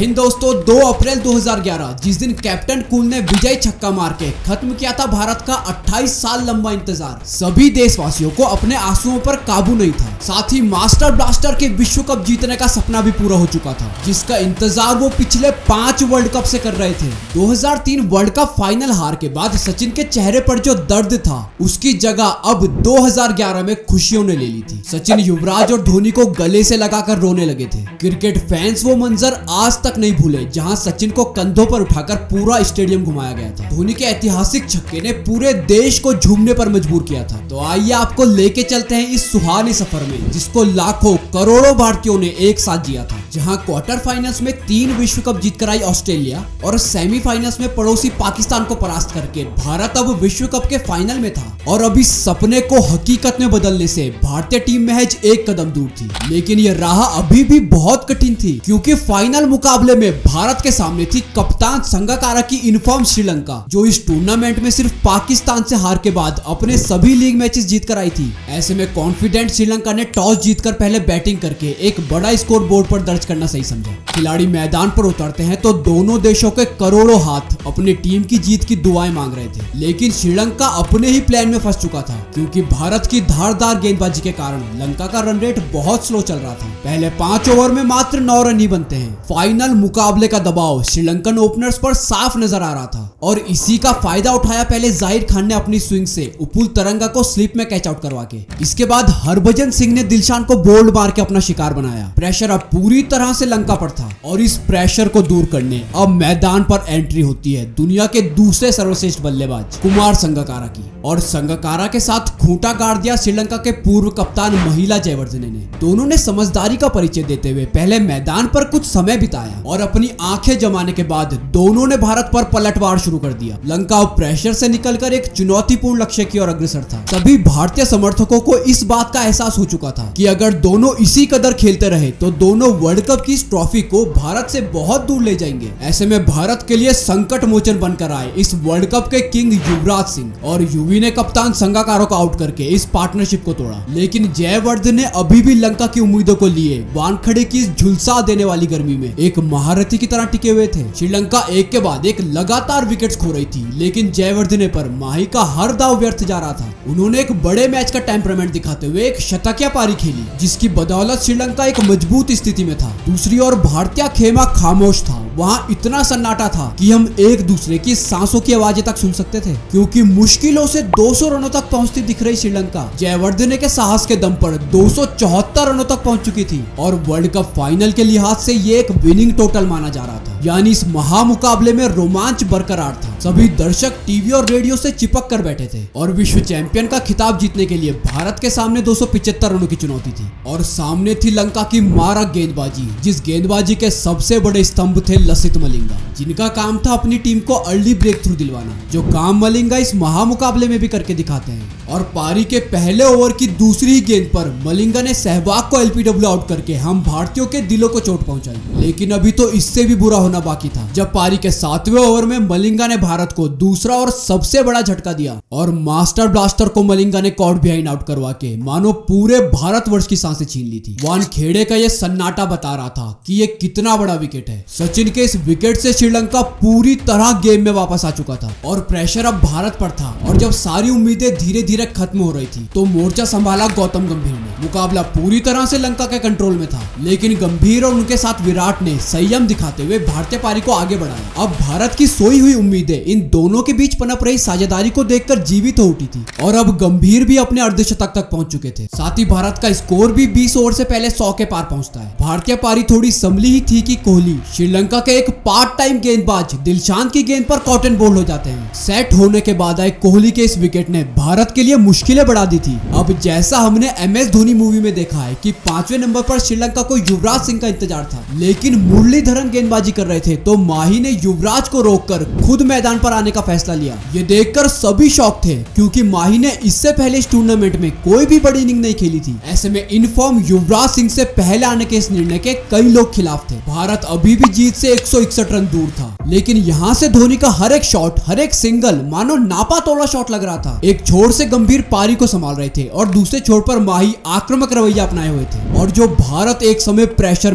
हिंद दोस्तों, 2 अप्रैल 2011 जिस दिन कैप्टन कूल ने विजय छक्का मार के खत्म किया था भारत का 28 साल लंबा इंतजार, सभी देशवासियों को अपने आंसुओं पर काबू नहीं था। साथ ही मास्टर ब्लास्टर के विश्व कप जीतने का सपना भी पूरा हो चुका था, जिसका इंतजार वो पिछले 5 वर्ल्ड कप से कर रहे थे। 2003 वर्ल्ड कप फाइनल हार के बाद सचिन के चेहरे पर जो दर्द था, उसकी जगह अब 2011 में खुशियों ने ले ली थी। सचिन युवराज और धोनी को गले से लगाकर रोने लगे थे। क्रिकेट फैंस वो मंजर आज तक नहीं भूले जहां सचिन को कंधों पर उठाकर पूरा स्टेडियम घुमाया गया था। धोनी के ऐतिहासिक छक्के ने पूरे देश को झूमने पर मजबूर किया था। तो आइए आपको लेके चलते हैं इस सुहाने सफर में, जिसको लाखों करोड़ों भारतीयों ने एक साथ जिया था। जहां क्वार्टर फाइनल्स में 3 विश्व कप जीतकर आई ऑस्ट्रेलिया और सेमीफाइनल्स में पड़ोसी पाकिस्तान को परास्त करके भारत अब विश्व कप के फाइनल में था। और अब इस सपने को हकीकत में बदलने से भारतीय टीम महज एक कदम दूर थी। लेकिन यह राह अभी भी बहुत कठिन थी, क्योंकि फाइनल मुकाबले में भारत के सामने थी कप्तान संगकारा की इनफॉर्म श्रीलंका, जो इस टूर्नामेंट में सिर्फ पाकिस्तान से हार के बाद अपने सभी लीग मैचेस जीतकर आई थी। ऐसे में कॉन्फिडेंट श्रीलंका ने टॉस जीतकर पहले बैटिंग करके एक बड़ा स्कोर बोर्ड पर दर्ज करना सही समझा। खिलाड़ी मैदान पर उतरते हैं तो दोनों देशों के करोड़ों हाथ अपनी टीम की जीत की दुआएं मांग रहे थे। लेकिन श्रीलंका अपने ही प्लान में फंस चुका था, क्योंकि भारत की धारदार गेंदबाजी के कारण लंका का रन रेट बहुत स्लो चल रहा था। पहले 5 ओवर में मात्र 9 रन ही बनते हैं। फाइनल मुकाबले का दबाव श्रीलंकन ओपनर्स पर साफ नजर आ रहा था, और इसी का फायदा उठाया पहले जाहिर खान ने अपनी स्विंग से उपुल तरंगा को स्लिप में कैच आउट करवा के। इसके बाद हरभजन सिंह ने दिलशान को बोल्ड मार के अपना शिकार बनाया। प्रेशर अब पूरी तरह से लंका पर था, और इस प्रेशर को दूर करने अब मैदान पर एंट्री होती है दुनिया के दूसरे सर्वश्रेष्ठ बल्लेबाज कुमार संगकारा की। और संगकारा के साथ खूंटा गाड़ दिया श्रीलंका के पूर्व कप्तान महिला जयवर्धने ने। दोनों ने समझदारी का परिचय देते हुए पहले मैदान पर कुछ समय बिताया, और अपनी आंखें जमाने के बाद दोनों ने भारत पर पलटवार शुरू कर दिया। लंका अब प्रेशर से निकलकर एक चुनौतीपूर्ण लक्ष्य की ओर अग्रसर था। सभी भारतीय समर्थकों को इस बात का एहसास हो चुका था कि अगर दोनों इसी कदर खेलते रहे तो दोनों वर्ल्ड कप की इस ट्रॉफी को भारत से बहुत दूर ले जाएंगे। ऐसे में भारत के लिए संकट मोचन बनकर आए इस वर्ल्ड कप के किंग युवराज सिंह, और युवी ने कप्तान संगकारा को आउट करके इस पार्टनरशिप को तोड़ा। लेकिन जयवर्धन ने अभी भी लंका की उम्मीदों को लिए वानखड़े की झुलसा देने वाली गर्मी में एक महारथी की तरह टिके हुए थे। श्रीलंका एक के बाद एक लगातार विकेट्स खो रही थी, लेकिन जयवर्धने पर माही का हर दाव व्यर्थ जा रहा था। उन्होंने एक बड़े मैच का टेम्परामेंट दिखाते हुए एक शतकीय पारी खेली, जिसकी बदौलत श्रीलंका एक मजबूत स्थिति में था। दूसरी ओर भारतीय खेमा खामोश था। वहां इतना सन्नाटा था कि हम एक दूसरे की सांसों की आवाजें तक सुन सकते थे, क्योंकि मुश्किलों से 200 रनों तक पहुंचती दिख रही श्रीलंका जयवर्धने के साहस के दम पर 274 रनों तक पहुंच चुकी थी। और वर्ल्ड कप फाइनल के लिहाज से ये एक विनिंग टोटल माना जा रहा था, यानी इस महामुकाबले में रोमांच बरकरार था। सभी दर्शक टीवी और रेडियो से चिपक कर बैठे थे, और विश्व चैंपियन का खिताब जीतने के लिए भारत के सामने 275 रनों की चुनौती थी। और सामने थी लंका की मारक गेंदबाजी, जिस गेंदबाजी के सबसे बड़े स्तंभ थे लसित मलिंगा, जिनका काम था अपनी टीम को अर्ली ब्रेक थ्रू दिलवाना, जो काम मलिंगा इस महामुकाबले में भी करके दिखाते हैं। और पारी के पहले ओवर की दूसरी गेंद पर मलिंगा ने सहवाग को एलपीडब्ल्यू आउट करके हम भारतीयों के दिलों को चोट पहुंचाई। लेकिन अभी तो इससे भी बुरा होना बाकी था, जब पारी के 7वें ओवर में मलिंगा ने भारत को दूसरा और सबसे बड़ा झटका दिया, और मास्टर ब्लास्टर को मलिंगा ने कॉट बिहाइंड आउट करवा के मानो पूरे भारतवर्ष की सांसें छीन ली थी। वानखेड़े का यह सन्नाटा बता रहा था कि यह कितना बड़ा विकेट है। सचिन के इस विकेट से श्रीलंका पूरी तरह गेम में वापस आ चुका था, और प्रेशर अब भारत पर था। और जब सारी उम्मीदें धीरे धीरे खत्म हो रही थी, तो मोर्चा संभाला गौतम गंभीर ने। मुकाबला पूरी तरह से लंका के कंट्रोल में था, लेकिन गंभीर और उनके साथ विराट ने संयम दिखाते हुए भारतीय पारी को आगे बढ़ाया। अब भारत की सोई हुई उम्मीदें इन दोनों के बीच पनप रही साझेदारी को देखकर जीवित हो उठी थी, और अब गंभीर भी अपने अर्धशतक तक पहुंच चुके थे। साथ ही भारत का स्कोर भी 20 ओवर से पहले 100 के पार पहुंचता है। भारतीय पारी थोड़ी संभली ही थी कि कोहली श्रीलंका के एक पार्ट टाइम गेंदबाज दिलशान की गेंद पर कॉटन बोल्ड हो जाते हैं। सेट होने के बाद आए कोहली के इस विकेट ने भारत के लिए मुश्किलें बढ़ा दी थी। अब जैसा हमने MS धोनी मूवी में देखा है कि 5वें नंबर पर श्रीलंका को युवराज सिंह का इंतजार था, लेकिन मुरलीधरन गेंदबाजी कर रहे थे, तो माही ने युवराज को रोककर खुद मैदान पर आने का फैसला लिया। ये देखकर सभी शॉक थे, क्योंकि माही ने इससे पहले इस टूर्नामेंट में कोई भी बड़ी इनिंग नहीं खेली थी। ऐसे में इनफॉर्म युवराज सिंह से पहले आने के इस निर्णय के कई लोग खिलाफ थे। भारत अभी भी जीत से 161 रन दूर था, लेकिन यहाँ से धोनी का हर एक शॉट, हर एक सिंगल मानो नापा तोड़ा शॉट लग रहा था। एक छोर से गंभीर पारी को संभाल रहे थे, और दूसरे छोर पर माही आक्रामक रवैया अपनाए हुए थे। और जो भारत एक समय प्रेशर में था,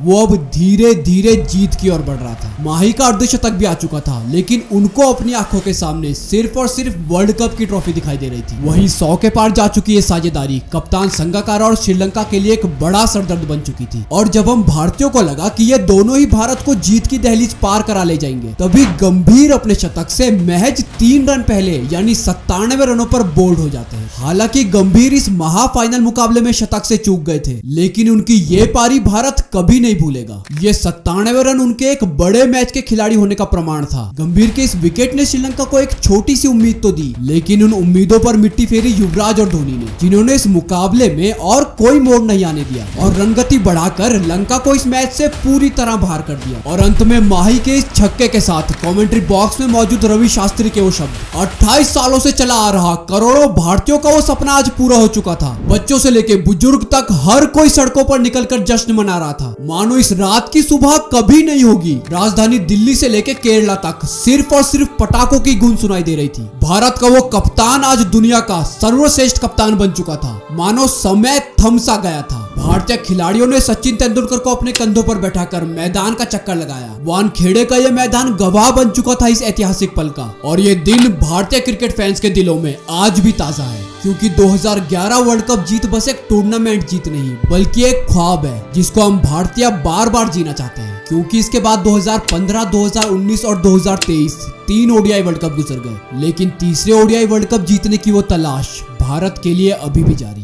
वो अब धीरे धीरे जीत की ओर बढ़ रहा था। माही का अर्धशतक भी आ चुका था, लेकिन उनको अपनी आंखों के सामने सिर्फ और सिर्फ वर्ल्ड कप की ट्रॉफी दिखाई दे रही थी। वहीं 100 के पार जा चुकी है साझेदारी कप्तान संगकारा और श्रीलंका के लिए एक बड़ा सरदर्द बन चुकी थी। और जब हम भारतीयों को लगा कि ये दोनों ही भारत को जीत की दहलीज पार करा ले जाएंगे, तभी गंभीर अपने शतक से महज 3 रन पहले यानी 97 रनों पर बोल्ड हो जाते हैं। हालांकि गंभीर इस महाफाइनल मुकाबले में शतक से चूक गए थे, लेकिन उनकी ये पारी भारत कभी नहीं भूलेगा। ये 97 रन उनके एक बड़े मैच के खिलाड़ी होने का प्रमाण था। गंभीर के इस विकेट ने श्रीलंका को एक छोटी सी उम्मीद तो दी, लेकिन उन उम्मीदों पर मिट्टी फेरी युवराज और धोनी ने, जिन्होंने इस मुकाबले में और कोई मोड़ नहीं आने दिया और रनगति बढ़ाकर लंका को इस मैच से पूरी तरह बाहर कर दिया। और अंत में माही के इस छक्के के साथ कमेंट्री बॉक्स में मौजूद रवि शास्त्री के वो शब्द, 28 सालों से चला आ रहा करोड़ों भारतीयों का वो सपना आज पूरा हो चुका था। बच्चों से लेके बुजुर्ग तक हर कोई सड़कों पर निकलकर जश्न मना रहा था, मानो इस रात की सुबह कभी नहीं होगी। राजधानी दिल्ली से लेके केरला तक सिर्फ और सिर्फ पटाखों की गूंज सुनाई दे रही थी। भारत का वो कप्तान आज दुनिया का सर्वश्रेष्ठ कप्तान बन चुका था, मानो समय थम सा गया था। भारतीय खिलाड़ियों ने सचिन तेंदुलकर को अपने कंधों पर बैठाकर मैदान का चक्कर लगाया। वानखेड़े का यह मैदान गवाह बन चुका था इस ऐतिहासिक पल का। और ये दिन भारतीय क्रिकेट फैंस के दिलों में आज भी ताजा है, क्योंकि 2011 वर्ल्ड कप जीत बस एक टूर्नामेंट जीत नहीं, बल्कि एक ख्वाब है जिसको हम भारतीय बार बार जीना चाहते हैं। क्योंकि इसके बाद 2015, 2019 और 2023 3 ओडीआई वर्ल्ड कप गुजर गए, लेकिन तीसरे ओडीआई वर्ल्ड कप जीतने की वो तलाश भारत के लिए अभी भी जारी है।